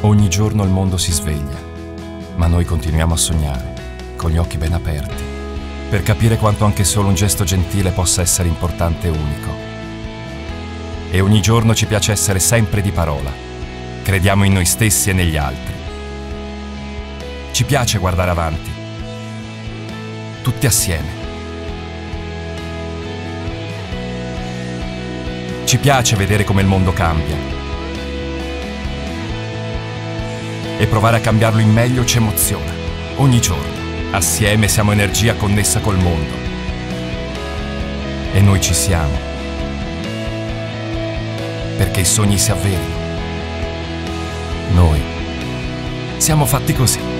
Ogni giorno il mondo si sveglia, ma noi continuiamo a sognare, con gli occhi ben aperti, per capire quanto anche solo un gesto gentile possa essere importante e unico. E ogni giorno ci piace essere sempre di parola. Crediamo in noi stessi e negli altri. Ci piace guardare avanti, tutti assieme. Ci piace vedere come il mondo cambia. E provare a cambiarlo in meglio ci emoziona. Ogni giorno, assieme siamo energia connessa col mondo. E noi ci siamo. Perché i sogni si avverino. Noi siamo fatti così.